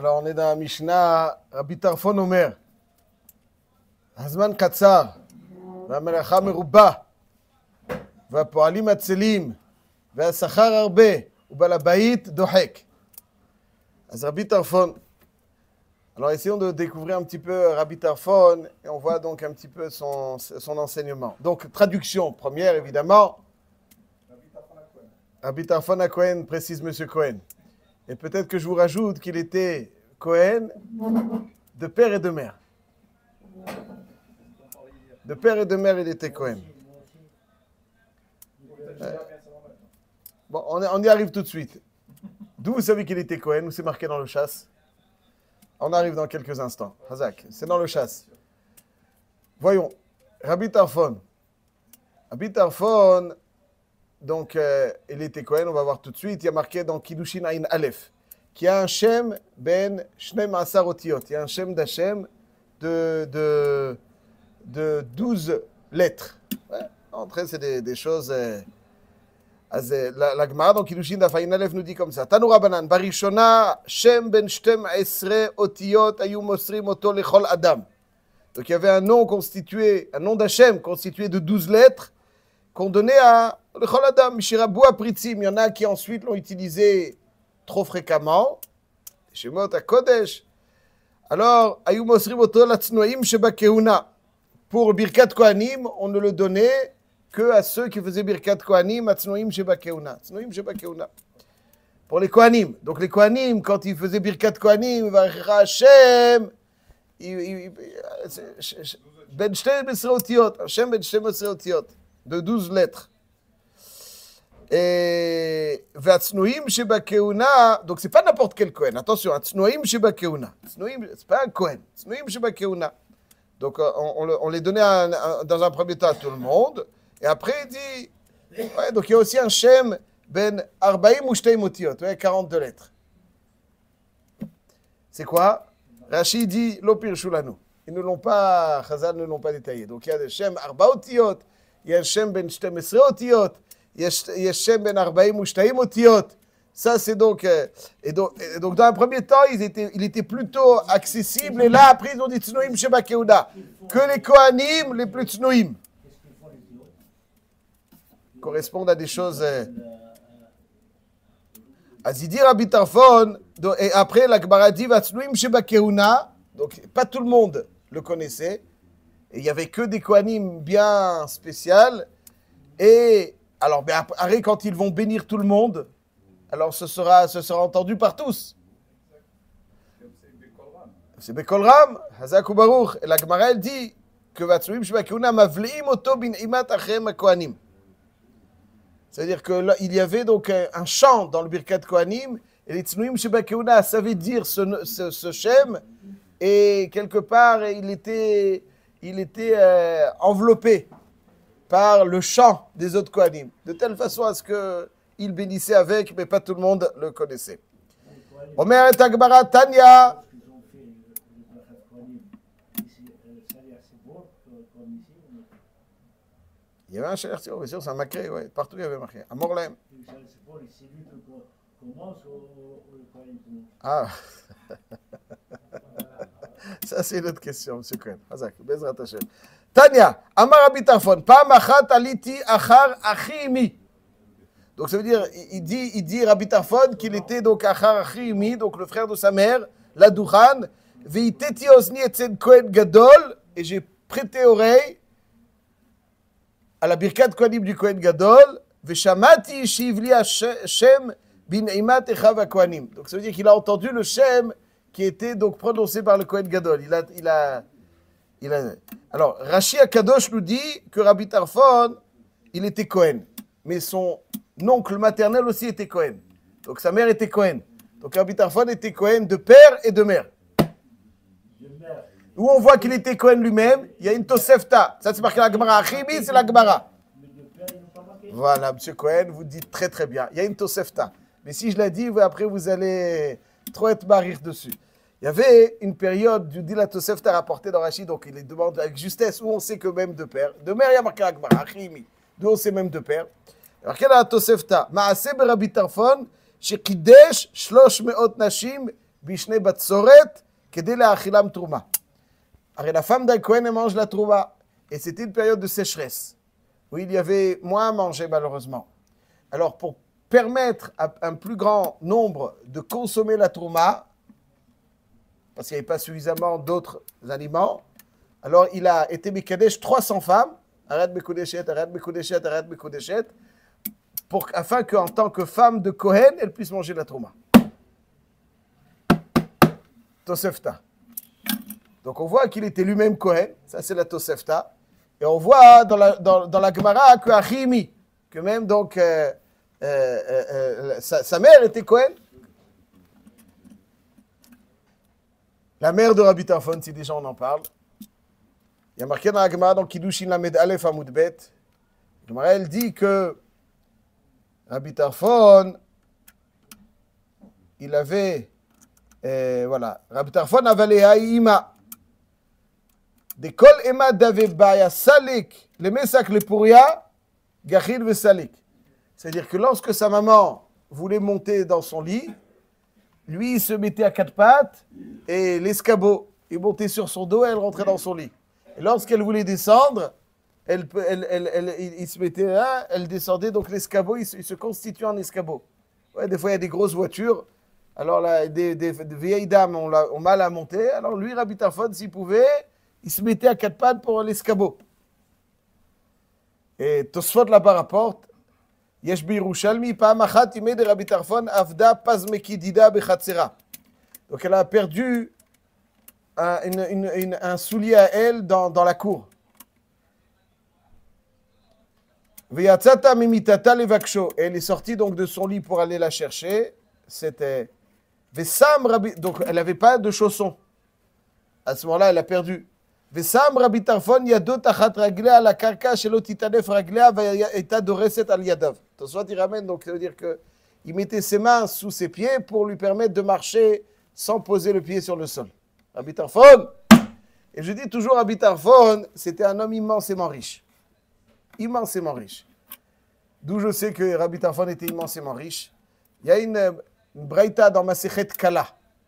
Alors, on est dans la Mishnah, Rabbi Tarfon Omer. Hazman Katsar, והמלאכה מרובה, והפועלים עצלים, והשכר הרבה, ובעל הבית דוחק. אז Rabbi Tarfon. Alors, essayons de découvrir un petit peu Rabbi Tarfon, et on voit donc un petit peu son enseignement. Donc, traduction première, évidemment. Rabbi Tarfon à Cohen, précise Monsieur Cohen. Et peut-être que je vous rajoute qu'il était Cohen de père et de mère. De père et de mère, il était Cohen. Bon, on y arrive tout de suite. D'où vous savez qu'il était Cohen? Où c'est marqué dans le chasse? On arrive dans quelques instants. Hazak, c'est dans le chasse. Voyons. Rabbi Tarfon. Rabbi Tarfon, donc, il était Cohen, on va voir tout de suite. Il y a marqué dans Kiddushin Ayin Aleph, qu'il y a un Shem ben Shneim Asar Otiot. Il y a un Shem d'Hashem de 12 lettres. Ouais. Entrée, c'est des choses... la Gemara dans Kiddushin Daf Ayin Aleph nous dit comme ça. Tanu Rabbanan, Barishona, Shem ben Shtem Esre Otiot, Ayu Mosrim Oto Lechol Adam. Donc, il y avait un nom constitué, un nom d'Hashem constitué de 12 lettres qu'on donnait à Lechol Adam, Mishirabu Apritzim. Il y en a qui ensuite l'ont utilisé trop fréquemment. Shemot HaKodesh. Alors, Ayu Mosrim Oto Latznoim Sheba Keuna. Pour Birkat Kohanim, on ne le donnait que à ceux qui faisaient Birkat Kohanim, Atznoim Sheba Keuna. Atznoim Sheba Keuna. Pour les Kohanim. Donc les Kohanim, quand ils faisaient Birkat Kohanim, Varecha Hashem, Ben Shtem Esre Otiot, Hashem Ben Shtem Esre Otiot, de 12 lettres. Et Vatznoim Sheba Keuna, donc c'est pas n'importe quel Kohen. Attention, Atznoim Sheba Keuna. Atznoim, c'est pas un Kohen. Atznoim Sheba Keuna. Donc, on les donnait dans un premier temps à tout le monde. Et après, il dit... Ouais, donc, il y a aussi un Shem ben Arbaim ou Shteim Otiot. Ouais, 42 lettres. C'est quoi? Rashi dit Lopir Shulanu. Ils ne l'ont pas... Chazal ne l'ont pas détaillé. Donc, il y a des Shem Arba Otiot. Il y a un Shem ben Shtem Esre Otiot. Il y a Shem ben Arbaim ou Shteim Otiot. Ça, c'est donc... Et donc, dans un premier temps, il était plutôt accessible. Et là, après, ils ont dit Tznoim Sheba Keuna. Que les Kohanim, les plus Tznoim. Correspondent à des choses... Azidi Rabbi Tarfon. Et après, la Gemara dit Tznoim Sheba Keuna. Donc, pas tout le monde le connaissait. Et il n'y avait que des Kohanim bien spéciales. Et alors, ben, après, quand ils vont bénir tout le monde... Alors, ce sera entendu par tous. C'est Bekol Ram, Hazak ou Baruch. Et la Gemara, elle dit que Vatsuim Sheba Keuna mavleim oto bin imat achem kohanim. C'est-à-dire qu'il y avait donc un chant dans le Birkat Kohanim, et les Tznuim Sheba Keuna savaient dire ce Shem, et quelque part, il était enveloppé par le chant des autres Kohanim, de telle façon à ce que il bénissait avec, mais pas tout le monde le connaissait. Omer et Agmara Tanya. Il y avait un Shaler Tzibor, bien sûr, c'est un macré, ouais. Partout il y avait marqué. À Morlaim. Ah. Ça, c'est une autre question, M. Cohen. Hazak, Bezrat Hashem. Tanya, Amar Rabbi Tarfon, Pam achat aliti achar achimi. Donc ça veut dire, il dit Rabbi Tarfon qu'il était donc Achar Achimi, donc le frère de sa mère, la Duchan, Veiteti Osni Etzen Kohen Gadol, et j'ai prêté oreille à la Birkat Kohanim du Kohen Gadol, Veshamati Shivli Hashem bin Imat Echav Kohanim. Donc ça veut dire qu'il a entendu le Shem qui était donc prononcé par le Kohen Gadol. Alors, Rashi Akadosh nous dit que Rabbi Tarfon, il était Kohen, mais son oncle maternel aussi était Cohen. Donc sa mère était Cohen. Donc Rabbi Tarfon était Cohen de père et de mère. Où on voit qu'il était Cohen lui-même, il y a une Tosefta. Ça c'est marqué la Gemara. Achimi, c'est la Gemara. Voilà, M. Cohen, vous dites très très bien. Il y a une Tosefta. Mais si je la dis, après vous allez trop être marir dessus. Il y avait une période du dit la Tosefta rapportée dans Rachid, donc il les demande avec justesse, où on sait que même de père. De mère, il y a marqué la Gemara. Achimi. D'où on sait même de père. Alors, quelle est la Tosefta? Maaseh Rabbi Tarfon, shekidesh 300 nashim bishne batsoret, kedé la achilam trouma. Alors la femme d'un Kohen, elle mange la trouma. Et c'était une période de sécheresse, où il y avait moins à manger malheureusement. Alors pour permettre à un plus grand nombre de consommer la trouma, parce qu'il n'y avait pas suffisamment d'autres aliments, alors il a été Mekadesh 300 femmes, arrête Mekoudeshet, arrête Mekoudeshet, arrête Mekoudeshet, afin qu'en tant que femme de Kohen, elle puisse manger la trouma. Tosefta. Donc on voit qu'il était lui-même Kohen, ça c'est la Tosefta, et on voit dans la Gemara que Achimi, que même donc sa mère était Kohen. La mère de Rabbi Tarfon, si déjà on en parle. Il y a marqué dans la Gemara, dans Kiddushin Lamed Aleph Amud Bet. La Gemara, elle dit que Rabbi Tarfon, il avait, voilà, Rabbi Tarfon avait Haïma. De Kol Ema Davebaya Salik, le Mesak le Pouria, Gachil ve Salik. C'est-à-dire que lorsque sa maman voulait monter dans son lit, lui, il se mettait à quatre pattes et l'escabeau, il montait sur son dos et elle rentrait dans son lit. Et lorsqu'elle voulait descendre, il se mettait là, elle descendait, donc l'escabeau, il se constitue en escabeau. Ouais, des fois, il y a des grosses voitures, alors là, des vieilles dames ont mal à monter, alors lui, Rabbi Tarfon, s'il pouvait, il se mettait à quatre pattes pour l'escabeau. Et Tosfot là-bas rapporte, Yesh Birushalmi, Pa'am achat imé de Rabbi Tarfon, Avda Pazmekidida bechatzera. Donc elle a perdu un soulier à elle dans la cour. Veyatzata mimitata levaksho. Et elle est sortie donc de son lit pour aller la chercher. C'était Vesam Rabbi. Donc elle n'avait pas de chaussons. À ce moment-là, elle a perdu. Vesam Rabbi Tarfon yadot achat raglea la karka shelo titanef raglea vayeta doreset al yadav. Soit il ramène, donc ça veut dire qu'il mettait ses mains sous ses pieds pour lui permettre de marcher sans poser le pied sur le sol. Rabbi Tarfon, et je dis toujours Rabbi Tarfon, c'était un homme immensément riche. Immensément riche. D'où je sais que Rabbi Tarfon était immensément riche. Il y a une braïta dans Masechet Kala.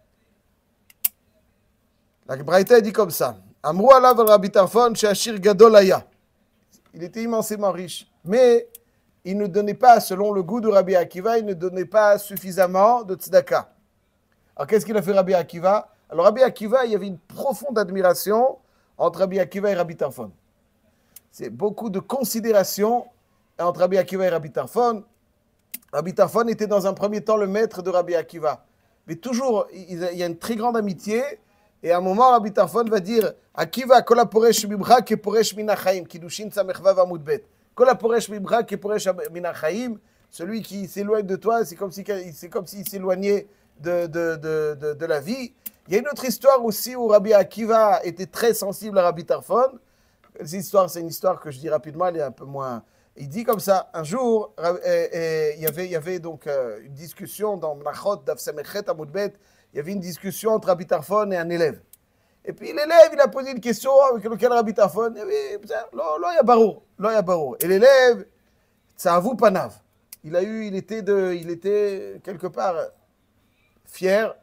La braïta dit comme ça. Amrou alav Rabbi Tarfon she'ashir gadol haya. Il était immensément riche. Mais il ne donnait pas, selon le goût de Rabbi Akiva, il ne donnait pas suffisamment de tzedaka. Alors qu'est-ce qu'il a fait Rabbi Akiva? Alors Rabbi Akiva, il y avait une profonde admiration entre Rabbi Akiva et Rabbi Tarfon. C'est beaucoup de considération entre Rabbi Akiva et Rabbi Tarfon. Rabbi Tarfon était dans un premier temps le maître de Rabbi Akiva. Mais toujours, il y a une très grande amitié. Et à un moment, Rabbi Tarfon va dire Akiva, kola poresh mibra ke poresh minachaim, kiddushin samechvav amud bet. Kola poresh mibra ke poresh minachaim, celui qui s'éloigne de toi, c'est comme s'il s'éloignait de la vie. Il y a une autre histoire aussi où Rabbi Akiva était très sensible à Rabbi Tarfon. Cette histoire, c'est une histoire que je dis rapidement, elle est un peu moins... Il dit comme ça, un jour, il y avait donc une discussion dans Mnachot, Daf Samechet, Amud Bet, il y avait une discussion entre Rabbi Tarfon et un élève. Et puis l'élève, il a posé une question avec laquelle Rabbi Tarfon, il y a barour. Et l'élève, ça avoue panav. Il était quelque part fier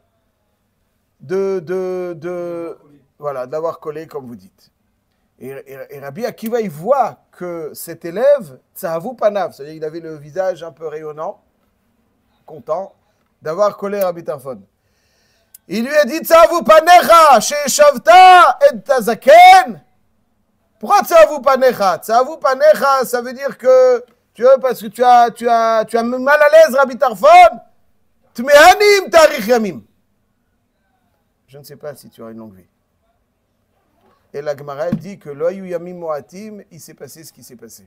d'avoir collé, comme vous dites. Et Rabbi Akiva, il voit que cet élève, ça avoue panav, c'est-à-dire qu'il avait le visage un peu rayonnant, content d'avoir collé Rabbi Tarfon. Il lui a dit, Tzavu panecha, she'eshavta et tazaken. Pourquoi Tzavu panecha? Tzavu panecha, ça veut dire que, parce que tu as mal à l'aise, Rabbi Tarfon. Tmehanim tarich yamim. Je ne sais pas si tu as une longue vie. Et la Gemara, elle dit que loyu yamim moatim, il s'est passé ce qui s'est passé.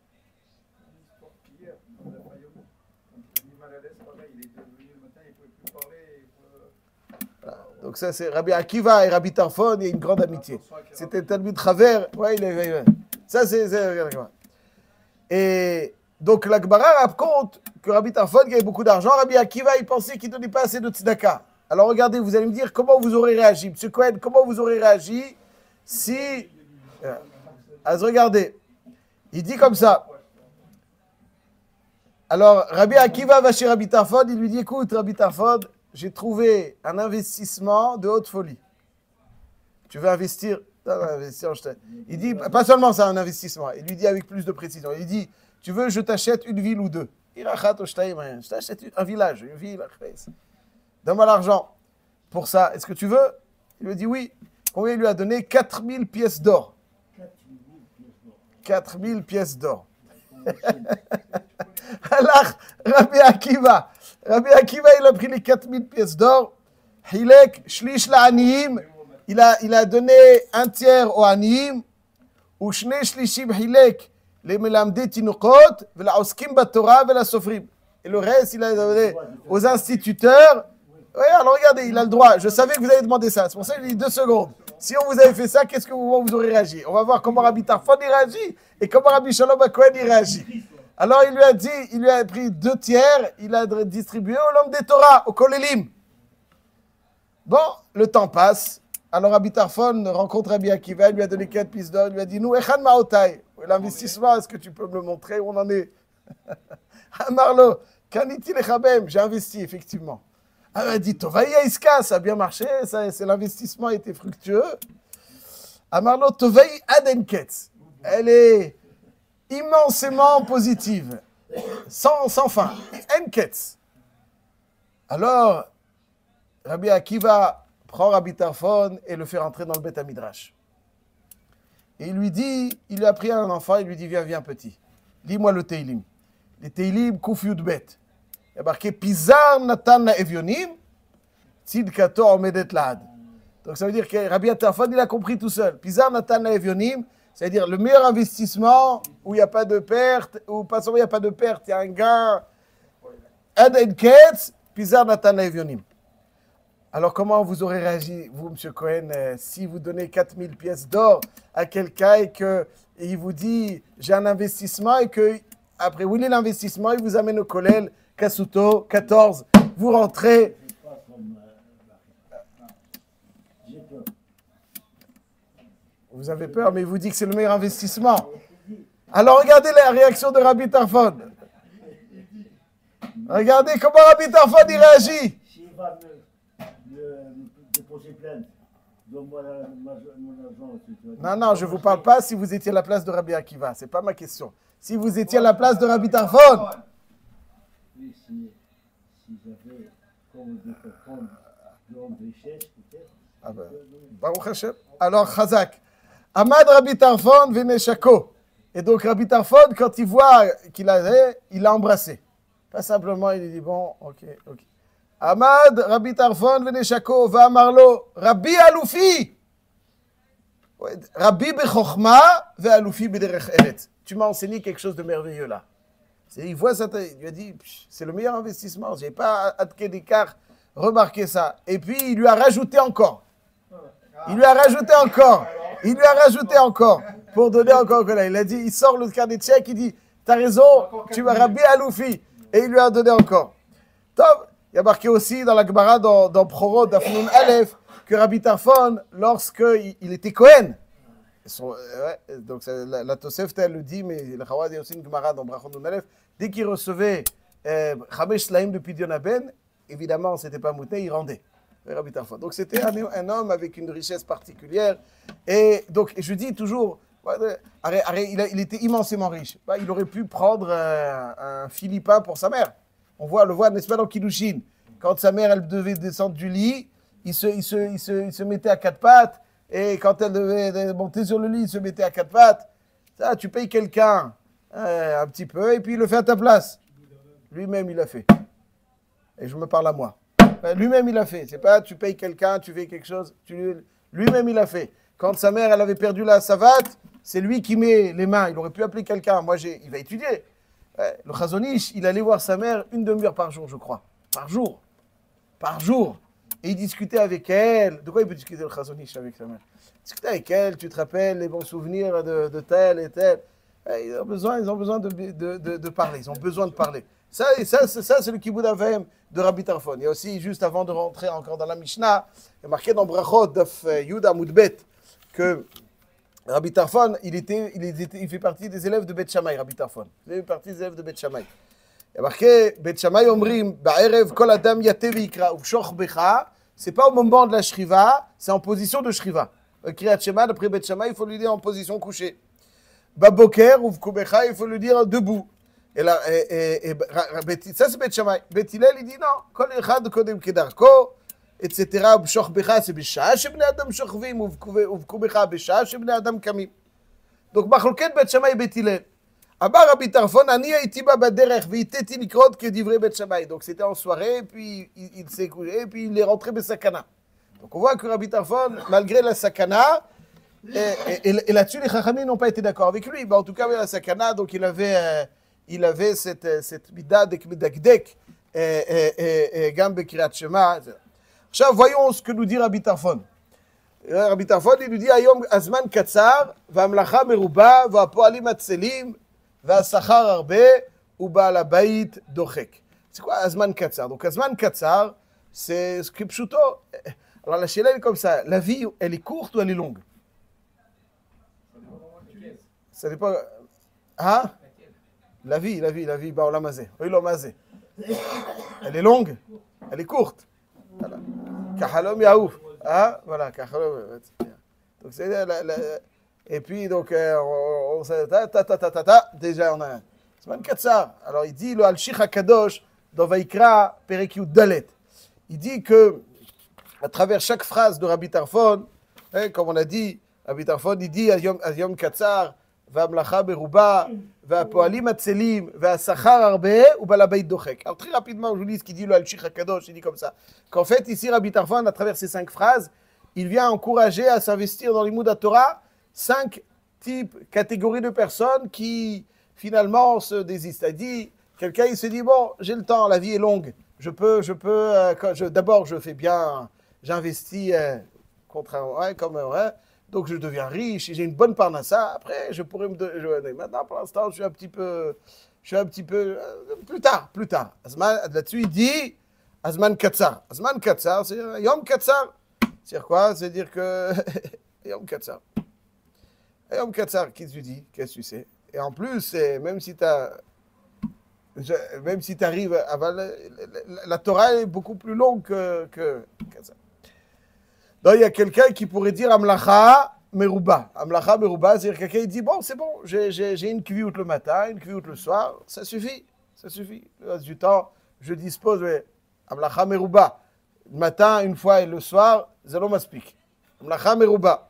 Donc ça, c'est Rabbi Akiva et Rabbi Tarfon, il y a une grande amitié. C'était Talmud Travers. Ouais, ça, c'est et donc la Gemara raconte que Rabbi Tarfon gagnait beaucoup d'argent. Rabbi Akiva, il pensait qu'il ne donnait pas assez de tzedaka. Alors regardez, vous allez me dire comment vous aurez réagi. Monsieur Cohen, comment vous aurez réagi si... Alors regardez, il dit comme ça. Alors Rabbi Akiva va chez Rabbi Tarfon, il lui dit, écoute Rabbi Tarfon, j'ai trouvé un investissement de haute folie. Tu veux investir? Il dit, pas seulement c'est un investissement, il lui dit avec plus de précision, il dit, tu veux, je t'achète une ville ou deux. Je t'achète un village, une ville. Donne-moi l'argent pour ça. Est-ce que tu veux? Il lui dit oui. Combien il lui a donné? 4000 pièces d'or. 4000 pièces d'or. Alors, Rabbi Akiva, il a pris les 4000 pièces d'or. Hilek, shlish la'aniyim. Il a donné un tiers aux aniyim. Ou shne shlishim hilek. Les melamdé tinukot, vela'oskim batora, velasofrim. Et le reste, il a donné aux instituteurs. Oui, alors regardez, il a le droit. Je savais que vous allez demander ça. C'est pour ça que j'ai dit 2 secondes. Si on vous avait fait ça, qu'est-ce que vous aurez réagi? On va voir comment Rabbi Tarfon y réagit et comment Rabbi Shalom Cohen y réagit. Alors il lui a dit, il lui a pris 2 tiers, il a distribué au l'homme des Torah, au Kolélim. Bon, le temps passe. Alors Rabbi Tarfon rencontre Rabbi Akiva, il lui a donné 4 pièces d'or, il lui a dit, nous, Echan Maotai, l'investissement, est-ce que tu peux me le montrer où on en est? Marlo, Kaniti Lechabem, j'ai investi, effectivement. Elle m'a dit, Tovaïa Iska, ça a bien marché, l'investissement a été fructueux. Amarlo Tovaï Adenketz, elle est immensément positive, sans fin. Enketz. Alors, Rabbi Akiva prend Rabbi Tarfon et le fait rentrer dans le Beth Midrash. Et il lui dit, il lui a pris un enfant, il lui dit, viens petit, lis-moi le Teilim. Les Teilim, Kuf Yud Bet. Il y a marqué Pizar Natan Evionim, Tzidkato Omedet Lahad. Donc ça veut dire que Rabbi Tarfon, il a compris tout seul. Pizar Natan Evionim, c'est-à-dire le meilleur investissement où il n'y a pas de perte, ou pas seulement il n'y a pas de perte, il y a un gain. Ad Ketz, Pizar Natan Evionim. Alors comment vous aurez réagi, vous, M. Cohen, si vous donnez 4000 pièces d'or à quelqu'un et qu'il vous dit j'ai un investissement et que après, oui, l'investissement, il vous amène au Kollel, Kasuto, 14, vous rentrez. Vous avez peur, mais il vous dit que c'est le meilleur investissement. Alors regardez la réaction de Rabbi Tarfon. Regardez comment Rabbi Tarfon il réagit. S'il va me déposer plainte, donne-moi mon argent. Non, je ne vous parle pas si vous étiez à la place de Rabbi Akiva. Ce n'est pas ma question. Si vous étiez à la place de Rabbi Tarfon. Oui, si j'avais comme des personnes de richesse, peut-être. Ah ben, Baruch Hashem. Alors, Chazak. Ahmad Rabbi Tarfon Veneshako. Et donc, Rabbi Tarfon, quand il voit qu'il a, il l'a embrassé. Pas simplement, il dit bon, ok. Ahmad Rabbi Tarfon Veneshako va Marlo. Rabbi Aloufi. Rabbi Bechochma ve Aloufi Bederech Eretz. Tu m'as enseigné quelque chose de merveilleux là. Il voit ça, il lui a dit, c'est le meilleur investissement. Je n'ai pas à Kedikar remarqué ça. Et puis, il lui a rajouté encore. Pour donner encore que là. Il a dit, il sort le carnet de chèque, il dit, t'as raison, tu m'as Rabbi Aloufi. Et il lui a donné encore. Top. Il y a marqué aussi dans la Gemara, dans Proro, d'Afnoun Aleph, que Rabbi Tarfon, lorsqu'il était Cohen, donc la Tosefta, elle le dit, mais le Chawad, il y a aussi une Gemara dans Brachon Nun Aleph, dès qu'il recevait Chamesh Slaim de Pidyon Aben, évidemment, ce n'était pas mouté, il rendait. Rabbi Tarfon. Donc c'était un homme avec une richesse particulière. Et donc, je dis toujours, il était immensément riche. Il aurait pu prendre un Philippin pour sa mère. On le voit, n'est-ce pas, dans Kiddushin. Quand sa mère, elle devait descendre du lit, il se mettait à 4 pattes. Et quand elle devait monter sur le lit, il se mettait à 4 pattes. Ça, tu payes quelqu'un un petit peu, et puis il le fait à ta place. Lui-même, il l'a fait. Et je me parle à moi. Lui-même, il l'a fait. C'est pas tu payes quelqu'un, tu fais quelque chose. Lui-même, il l'a fait. Quand sa mère, elle avait perdu la savate, c'est lui qui met les mains. Il aurait pu appeler quelqu'un. Il va étudier. Le Chazon Ish, il allait voir sa mère une demi-heure par jour, je crois. Par jour. Et il discutait avec elle. De quoi il peut discuter le Chazon Ish avec sa mère? Discuter avec elle, tu te rappelles les bons souvenirs de tel et tel. Ils ont besoin de parler. Ils ont besoin de parler. Ça c'est le Kibboud Avem de Rabbi Tarfon. Il y a aussi, juste avant de rentrer encore dans la Mishnah, il y a marqué dans Brachot, Daf Yuda Moudbet, que Rabbi Tarfon, il fait partie des élèves de Beth Shammai, Rabbi Tarfon. Il fait partie des élèves de Beth Shammai. Il y a marqué, Bet Shammai Omrim, Ba'erev Kol Adam Yate V'Yikra, Uvshoch Becha. C'est pas au moment de la Shriva, c'est en position de Shriva. Kriyat Shema, d'après Bet Shammai, il faut lui dire en position couchée. Baboker, Uvkubecha, il faut lui dire debout. Et là, ça c'est Bet Shammai. Bet Hillel, il dit non, Kol Echad Kodem Kedarko, etc. Uvshoch Becha, c'est Bisha, Shebnei Adam Shochvim, Uvkubecha, Bisha, Shebnei Adam Kamim. Donc, Machloket Bet Shammai et Bet Hillel. Abba Rabbi Tarfon, Ani haïti ba baderech, v'iteti likrot que divrei Bet Shammai. Donc c'était en soirée, et puis il s'est couché, et puis il est rentré besakana. Donc on voit que Rabbi Tarfon, malgré la sakana, et là-dessus les Chachamim n'ont pas été d'accord avec lui. En tout cas, la sakana, donc il avait cette mida d'ekmedakdek, gam bekirat shema. Voyons ce que nous dit Rabbi Tarfon. Rabbi Tarfon, il nous dit Ayom azman katsar, v'amlacha meruba, v'apoalim atzelim, v'asachar arbe, u'ba'al habayit dochek. C'est quoi azman katsar? Donc azman katsar, c'est ce que pshuto. Alors la chéla est comme ça. La vie, elle est courte ou elle est longue? Ça dépend. Hein? La vie, ba'olam hazeh. Olam hazeh. Elle est longue? Elle est courte? Voilà. Kahalom yaouf. Ah, voilà, donc c'est et puis donc on déjà on a c'est 24 ça. Alors il dit le Al-Shich HaKadosh dans Vaikra Perek Yud Dalet. Il dit que à travers chaque phrase de Rabbi Tarfon, comme on a dit, Rabbi Tarfon il dit Yom Katsar V'amlacha beruba V'apoalim atzelim V'asachar arbe U'ba'al habayit dochek. Alors très rapidement, je vous lis ce qu'il dit le Al-Shich HaKadosh, il dit comme ça. Qu'en fait, ici, Rabbi Tarfon, à travers ces 5 phrases, il vient encourager à s'investir dans l'Imoud HaTorah 5 catégories de personnes qui, finalement, se désistent. Il dit, quelqu'un, il se dit, bon, j'ai le temps, la vie est longue, d'abord, je fais bien, j'investis donc je deviens riche, j'ai une bonne parnassa, après, je pourrais me donner. Maintenant, pour l'instant, je suis un petit peu, plus tard. Là-dessus, il dit, Azman Katsar. Azman Katsar, c'est Yom Katsar. C'est quoi? C'est-à-dire que Yom Katsar. Yom Katsar, qu'est-ce que tu dis? Qu'est-ce que tu sais? Et en plus, même si tu arrives à la Torah est beaucoup plus longue que ça. Donc il y a quelqu'un qui pourrait dire Amlacha Meruba. Amlacha Meruba, c'est-à-dire quelqu'un qui dit bon, c'est bon, j'ai une kviout le matin, une kviout le soir, ça suffit. Le reste du temps, je dispose, Amlacha Meruba. Le matin, une fois, et le soir, Zelo Maspik. Amlacha Meruba.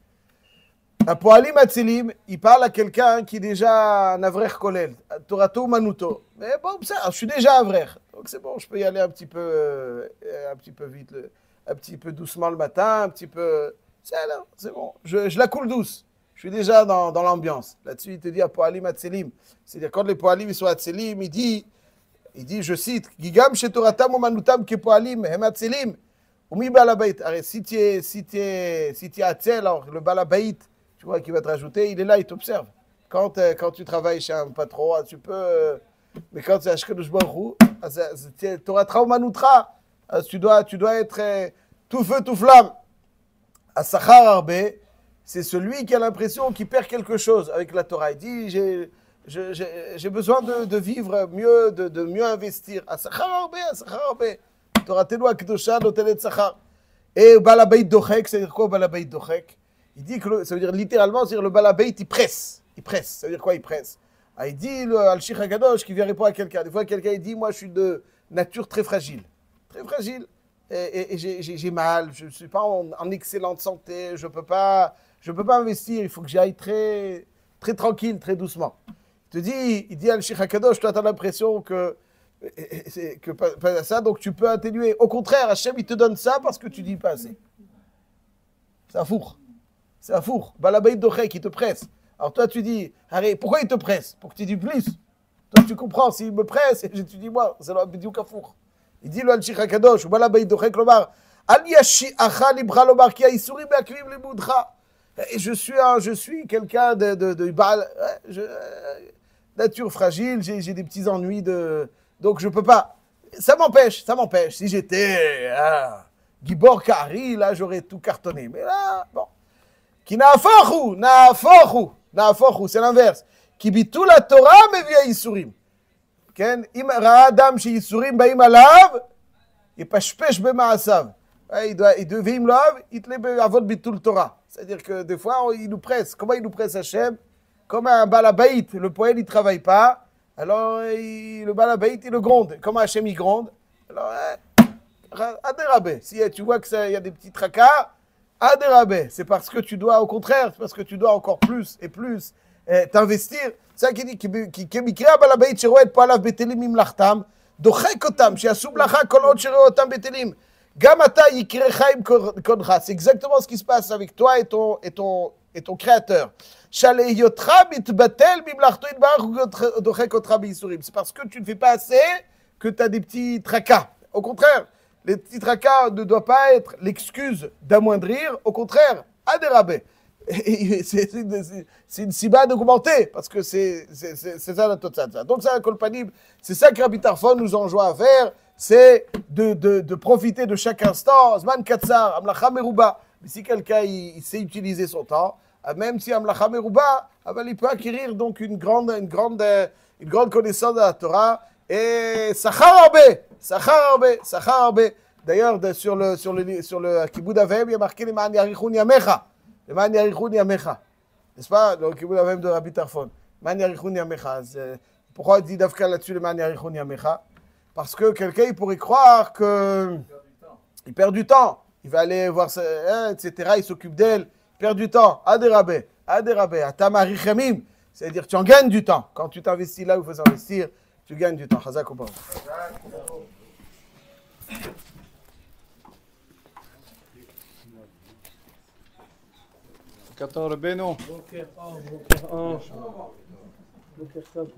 Apoalim Atzilim, il parle à quelqu'un qui est déjà un avrech kolel, Torato Manuto. Mais bon, ça, je suis déjà avrech, donc c'est bon, je peux y aller un petit peu vite, un petit peu doucement le matin, un petit peu. C'est bon, je la coule douce. Je suis déjà dans l'ambiance. Là-dessus, il te dit Apoalim Atzelim. C'est-à-dire, quand les Poalim sont Atzelim, il dit, je cite, Gigam Shetoratam Omanutam Kepoalim, Hem Atzelim, Umi Balabait. Si tu es Atzel, alors le Balabait, tu vois, qui va te rajouter, il est là, il t'observe. Quand tu travailles chez un patron, tu peux. Mais quand c'est Ashkedush Baruch Hu, Torah Traumanutra, tu dois être tout feu, tout flamme. À Sachar Arbe, c'est celui qui a l'impression qu'il perd quelque chose avec la Torah. Il dit j'ai besoin de vivre mieux, de mieux investir. À Sachar Arbe. Torah Telu Akdosha, l'hôtel et Sachar. Et Balabait Dochek, c'est-à-dire quoi Balabait Dochek? Il dit que ça veut dire littéralement, c'est-à-dire le Balabait, il presse. Ça veut dire quoi, il presse? Il dit le Al-Shich HaKadosh qui vient répondre à quelqu'un. Des fois, quelqu'un il dit moi, je suis de nature très fragile. Et j'ai mal, je ne suis pas en excellente santé, je peux pas investir, il faut que j'aille très, très tranquille, très doucement. Il dit Al-Shich HaKadosh, toi tu as l'impression que pas ça, donc tu peux atténuer. Au contraire, Hachem il te donne ça parce que tu dis pas assez. C'est un four. Balabait Dochek, il te presse. Alors toi tu dis, pourquoi il te presse? Pour que tu dis plus. Toi tu comprends, s'il me presse, et tu dis moi, c'est le four. Il dit le Al-Shich HaKadosh, ou Balabait Dochek lomar, Al Yashi'acha libra lomar ki ha'isurim be'akvim limudcha. Et je suis quelqu'un de nature fragile, j'ai des petits ennuis donc je peux pas. Ça m'empêche. Si j'étais Gibor Kari, là j'aurais tout cartonné. Mais là, bon. Ki na'afochu, c'est l'inverse. Ki bitul la Torah mevi ha'isurim. כן? אם ראה אדם שייסורים באים עליו, יפשפש במעשיו. ואם לא אהב, יתלה בעבוד ביטול תורה. C'est-à-dire que des fois, il nous presse. Comment il nous presse Hachem? Comme un balabaït, le poète, il ne travaille pas. Alors, le balabaït, il le gronde. Comment Hachem, il gronde? Alors, adérabé. Si tu vois qu'il y a des petits tracas, adérabé. C'est parce que tu dois, au contraire, c'est parce que tu dois encore plus et plus t'investir. C'est ça qui dit כמקרה הבלבאית שרואה את פועליו בטלים ממלאכתם, דוחק אותם, שיעשו מלאכה כל עוד שרואה אותם בטלים. גם אתה יקראך עם קודך. C'est exactement ce qui se passe avec toi et ton créateur. שהיותך מתבטל ממלאכתו יתברך ודוחק אותך בייסורים. C'est parce que tu ne fais pas assez que tu as des petits tracas. Au contraire, les petits tracas ne doivent pas être l'excuse d'amoindrir. Au contraire, adérabé. C'est une siba d'augmenter, parce que c'est ça la totsatsa. Donc ça, Kolpanim, c'est ça que Rabbi Tarfon nous enjoint à faire, c'est de profiter de chaque instant. Zman katsar, amlacha meruba. Mais si quelqu'un il sait utiliser son temps, même si amlacha meruba, il peut acquérir donc une grande connaissance de la Torah. Et sachar arbe. D'ailleurs, sur le Kibud Avem, il y a marqué les man yarichun yamecha. Le man yarichun yamecha. N'est-ce pas? Le Kibud Avem de Rabbi Tarfon. Man yarichun yamecha. Pourquoi il dit d'Afka là-dessus le man yarichun yamecha? Parce que quelqu'un il pourrait croire que il perd du temps. Il va aller voir ça, etc. Il s'occupe d'elle. Il perd du temps. Adérabé. Atama richemim. C'est-à-dire tu en gagnes du temps. Quand tu t'investis là où il faut s'investir, tu gagnes du temps. Chazak ou pas? Bokher Tov, Rabbeinu. Bokher Tov.